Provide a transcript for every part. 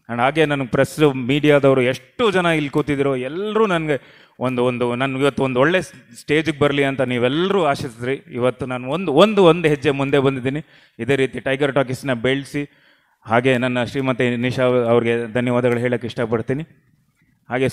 And ಹಾಗೆ ನನಗೆ press ಮೀಡಿಯಾದವರು ಎಷ್ಟು ಜನ ಇಲ್ಲಿ ಕೂತಿದ್ದೀರೋ ಎಲ್ಲರೂ ನನಗೆ ನಾನು ಇವತ್ತು ಒಂದು ಒಳ್ಳೆ ಸ್ಟೇಜಿಗೆ ಬರಲಿ ಅಂತ ನೀವೆಲ್ಲರೂ ಆಶಿಸಿದ್ರಿ. ಇವತ್ತು ನಾನು ಒಂದು ಹೆಜ್ಜೆ ಮುಂದೆ ಬಂದಿದ್ದೀನಿ. ಇದೇ ರೀತಿ ಟೈಗರ್ ಟಾಕೀಸ್ನ ಬೆಳೆಸಿ ಹಾಗೆ ನನ್ನ ಶ್ರೀಮತಿ ನಿಶಾ ಅವ್ರಿಗೆ ಧನ್ಯವಾದಗಳು ಹೇಳೋಕ್ಕೆ ಇಷ್ಟಪಡ್ತೀನಿ. ಹಾಗೆ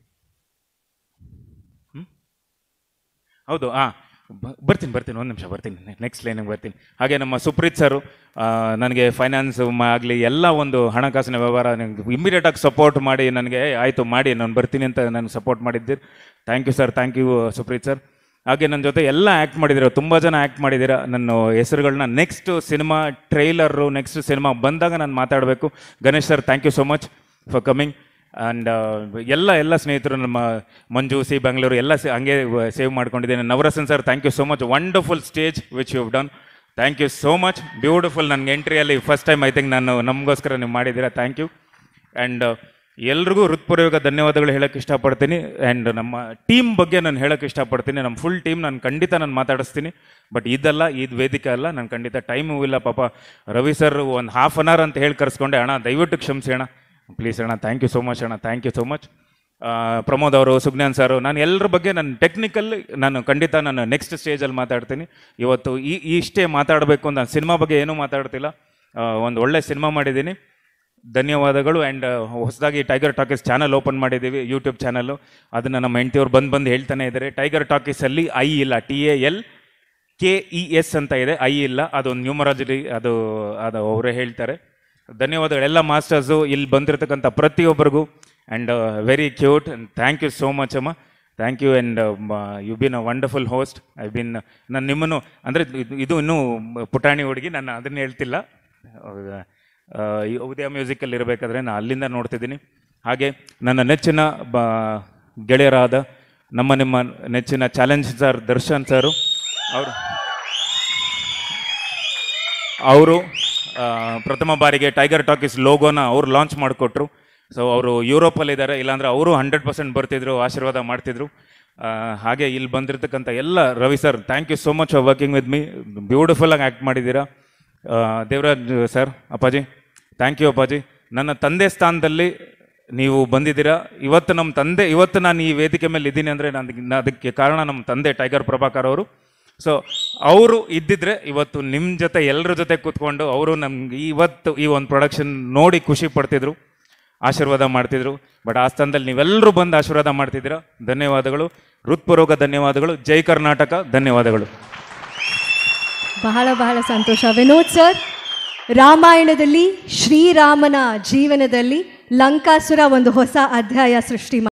ಹೌದು ಬರ್ತೀನಿ ಒಂದು ನಿಮಿಷ ಬರ್ತೀನಿ, ನೆಕ್ಸ್ಟ್ ಲೈನಿಗೆ ಬರ್ತೀನಿ. ಹಾಗೆ ನಮ್ಮ ಸುಪ್ರೀತ್ ಸರು ನನಗೆ ಫೈನಾನ್ಸ್ ಆಗಲಿ ಎಲ್ಲ ಒಂದು ಹಣಕಾಸಿನ ವ್ಯವಹಾರ ಇಮ್ಮಿಡಿಯೇಟಾಗಿ ಸಪೋರ್ಟ್ ಮಾಡಿ ನನಗೆ ಆಯಿತು ಮಾಡಿ ನಾನು ಬರ್ತೀನಿ ಅಂತ ನನಗೆ ಸಪೋರ್ಟ್ ಮಾಡಿದ್ದೀರಿ. Thank you sir, thank you Supreeth sir. ಹಾಗೆ ನನ್ನ ಜೊತೆ ಎಲ್ಲ ಆ್ಯಕ್ಟ್ ಮಾಡಿದ್ದೀರ, ತುಂಬ ಜನ ಆ್ಯಕ್ಟ್ ಮಾಡಿದ್ದೀರ. ನನ್ನ ಹೆಸರುಗಳನ್ನ next cinema trailer next cinema ಬಂದಾಗ ನಾನು ಮಾತಾಡಬೇಕು. Ganesh sir, thank you so much for coming. And ಎಲ್ಲ ಸ್ನೇಹಿತರು ನಮ್ಮ ಮಂಜು ಸಿ ಬ್ಯಾಂಗ್ಳೂರು ಎಲ್ಲ ಹಂಗೆ ಸೇವ್ ಮಾಡ್ಕೊಂಡಿದ್ದೇನೆ. Navarasan sir, thank you so much. Wonderful stage which you have done. Thank you so much. Beautiful. ನನಗೆ ಎಂಟ್ರಿಯಲ್ಲಿ ಫಸ್ಟ್ ಟೈಮ್ ಐ ಥಿಂಕ್ ನಮಗೋಸ್ಕರ ನೀವು ಮಾಡಿದ್ದೀರಾ. Thank you. ಆ್ಯಂಡ್ ಎಲ್ರಿಗೂ ಹೃತ್ಪೂರ್ವಕ ಧನ್ಯವಾದಗಳು ಹೇಳೋಕ್ಕೆ ಇಷ್ಟಪಡ್ತೀನಿ. ಆ್ಯಂಡ್ ನಮ್ಮ ಟೀಮ್ ಬಗ್ಗೆ ನಾನು ಹೇಳೋಕ್ಕೆ ಇಷ್ಟಪಡ್ತೀನಿ. ನಮ್ಮ ಫುಲ್ ಟೀಮ್ ನಾನು ಖಂಡಿತ ಮಾತಾಡಿಸ್ತೀನಿ. ಬಟ್ ಇದು ವೇದಿಕೆ ಅಲ್ಲ, ನಾನು ಖಂಡಿತ ಟೈಮೂ ಇಲ್ಲ. ಪಾಪ ರವಿ ಸರ್ ಒಂದು ಹಾಫ್ ಅನ್ ಅವರ್ ಅಂತ ಹೇಳಿ ಕರೆಸ್ಕೊಂಡೆ. ಅಣ್ಣ ದಯವಿಟ್ಟು ಕ್ಷಮಿಸಿ ಅಣ್ಣ, ಪ್ಲೀಸ್ ಅಣ್ಣ. ಥ್ಯಾಂಕ್ ಯು ಸೋ ಮಚ್ ಅಣ್ಣ, thank you so much. Pramod ಅವರು, ಸುಜ್ಞಾನ್ ಸರು, ನಾನು ಎಲ್ಲರ ಬಗ್ಗೆ ನಾನು ಖಂಡಿತ ನೆಕ್ಸ್ಟ್ ಸ್ಟೇಜಲ್ಲಿ ಮಾತಾಡ್ತೀನಿ. ಇವತ್ತು ಇಷ್ಟೇ ಮಾತಾಡಬೇಕು ಅಂತ ನಾನು ಸಿನಿಮಾ ಬಗ್ಗೆ ಏನೂ ಮಾತಾಡ್ತಿಲ್ಲ. ಒಂದು ಒಳ್ಳೆ ಸಿನಿಮಾ ಮಾಡಿದ್ದೀನಿ. ಧನ್ಯವಾದಗಳು. ಆ್ಯಂಡ್ ಹೊಸದಾಗಿ ಟೈಗರ್ ಟಾಕೀಸ್ ಚಾನಲ್ ಓಪನ್ ಮಾಡಿದ್ದೀವಿ, ಯೂಟ್ಯೂಬ್ ಚಾನಲ್ಲು. ಅದನ್ನು ನಮ್ಮ ಹೆಂಡತಿಯವ್ರು ಬಂದು ಹೇಳ್ತಾನೆ ಇದ್ದಾರೆ. ಟೈಗರ್ ಟಾಕೀಸಲ್ಲಿ ಐ ಇಲ್ಲ, TALKES ಅಂತ ಇದೆ, ಐ ಇಲ್ಲ. ಅದೊಂದು ನ್ಯೂಮರಾಲಜಿ, ಅದು ಅವರೇ ಹೇಳ್ತಾರೆ. ಧನ್ಯವಾದಗಳು ಎಲ್ಲ ಮಾಸ್ಟರ್ಸು, ಇಲ್ಲಿ ಬಂದಿರತಕ್ಕಂಥ ಪ್ರತಿಯೊಬ್ಬರಿಗೂ. And very cute. And thank you so much ಅಮ್ಮ, thank you. And you been a wonderful host. ನಾನು ನಿಮ್ಮನ್ನು ಅಂದರೆ ಇದು ಇನ್ನೂ ಪುಟಾಣಿ ಹುಡುಗಿ, ನಾನು ಅದನ್ನು ಹೇಳ್ತಿಲ್ಲ. ಉದಯ ಮ್ಯೂಸಿಕಲ್ಲಿ ಇರಬೇಕಾದ್ರೆ ನಾನು ಅಲ್ಲಿಂದ ನೋಡ್ತಿದ್ದೀನಿ. ಹಾಗೆ ನನ್ನ ನೆಚ್ಚಿನ ಗೆಳೆಯರಾದ ನಿಮ್ಮ ನೆಚ್ಚಿನ ಚಾಲೆಂಜ್ ಸರ್ ದರ್ಶನ್ ಸರು, ಅವರು ಪ್ರಥಮ ಬಾರಿಗೆ ಟೈಗರ್ ಟಾಕೀಸ್ ಲೋಗೋನ ಅವರು ಲಾಂಚ್ ಮಾಡಿಕೊಟ್ರು. ಸೊ ಅವರು ಯುರೋಪಲ್ಲಿದ್ದಾರೆ, ಇಲ್ಲಾಂದರೆ ಅವರು 100% ಬರ್ತಿದ್ರು, ಆಶೀರ್ವಾದ ಮಾಡ್ತಿದ್ರು. ಹಾಗೆ ಇಲ್ಲಿ ಬಂದಿರತಕ್ಕಂಥ ಎಲ್ಲ Ravi sir, thank you so much for working with me. ಬ್ಯೂಟಿಫುಲ್ಲಾಗಿ ಆ್ಯಕ್ಟ್ ಮಾಡಿದ್ದೀರಾ. ದೇವರಾಜ್ ಸರ್, ಅಪ್ಪಾಜಿ, ಥ್ಯಾಂಕ್ ಯು ಅಪ್ಪಾಜಿ. ನನ್ನ ತಂದೆ ಸ್ಥಾನದಲ್ಲಿ ನೀವು ಬಂದಿದ್ದೀರಾ. ಇವತ್ತು ನಾನು ಈ ವೇದಿಕೆ ಮೇಲೆ ಇದ್ದೀನಿ ಅಂದರೆ ಅದಕ್ಕೆ ಕಾರಣ ನಮ್ಮ ತಂದೆ ಟೈಗರ್ ಪ್ರಭಾಕರ್ ಅವರು. ಸೊ ಅವರು ಇದ್ದಿದ್ರೆ ಇವತ್ತು ನಿಮ್ಮ ಜೊತೆ ಎಲ್ಲರ ಜೊತೆ ಕೂತ್ಕೊಂಡು ಅವರು ನಮ್ಗೆ ಇವತ್ತು ಈ ಒಂದು ಪ್ರೊಡಕ್ಷನ್ ನೋಡಿ ಖುಷಿ ಪಡ್ತಿದ್ರು, ಆಶೀರ್ವಾದ ಮಾಡ್ತಿದ್ರು. ಬಟ್ ಆ ಸ್ಥಾನದಲ್ಲಿ ನೀವೆಲ್ಲರೂ ಬಂದು ಆಶೀರ್ವಾದ ಮಾಡ್ತಿದ್ದೀರಾ. ಧನ್ಯವಾದಗಳು, ಹೃತ್ಪೂರ್ವಕ ಧನ್ಯವಾದಗಳು. ಜೈ ಕರ್ನಾಟಕ. ಧನ್ಯವಾದಗಳು. ಬಹಳ ಬಹಳ ಸಂತೋಷ ವಿನೋದ್ ಸರ್. ರಾಮಾಯಣದಲ್ಲಿ ಶ್ರೀರಾಮನ ಜೀವನದಲ್ಲಿ ಲಂಕಾಸುರ ಒಂದು ಹೊಸ ಅಧ್ಯಾಯ ಸೃಷ್ಟಿ